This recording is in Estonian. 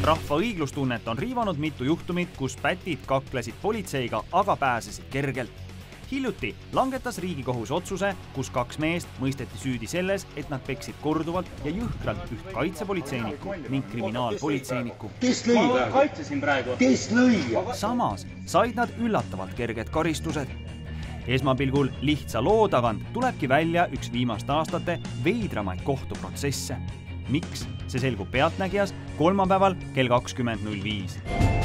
Rahva õiglustunnet on riivanud mitu juhtumit, kus pätid kaklesid politseiga, aga pääsesid kergelt. Hiljuti langetas Riigikohus otsuse, kus 2 meest mõisteti süüdi selles, et nad peksid korduvalt ja jõhkralt üht kaitsepolitseinikku ning kriminaalpolitseinikku. Kes lõi praegu? Kaitsesin praegu. Kes lõi? Samas said nad üllatavalt kerged karistused. Esmapilgul lihtsa loo tagant tulebki välja üks viimaste aastate veidramaid kohtuprotsesse. Miks? See selgub Pealtnägijas kolmapäeval kell 20.05.